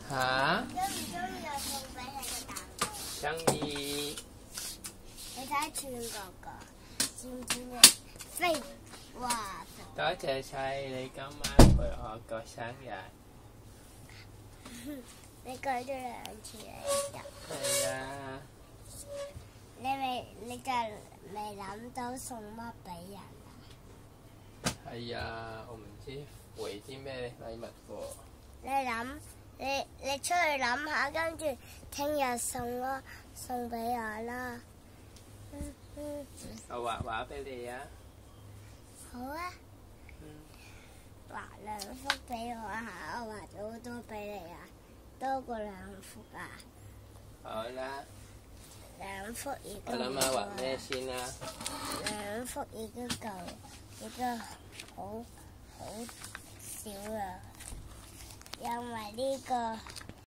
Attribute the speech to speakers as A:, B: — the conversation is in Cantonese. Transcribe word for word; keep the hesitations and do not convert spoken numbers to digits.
A: 嚇？
B: 中唔中意我送俾你嘅蛋糕？
A: 中意。
B: 你睇串哥哥，尖尖嘅飛，哇！
A: 多謝晒你今晚陪我過生日。
B: 你過咗兩次嚟㗎。
A: 係啊。
B: 你未你就未諗到送乜俾人啊？
A: 係啊，我唔知回啲咩禮物喎。
B: 你諗你你出去諗下，跟住聽日送咯，送俾我啦。嗯嗯。
A: 我畫畫俾你啊。
B: 好啊。
A: 嗯。
B: 畫兩幅俾我下，我畫咗好多俾你啊，多過兩幅啊。
A: 好啦。
B: 兩幅已經
A: 我諗下畫咩先啦。
B: 兩幅已經夠，已經好好少啦，因為呢個。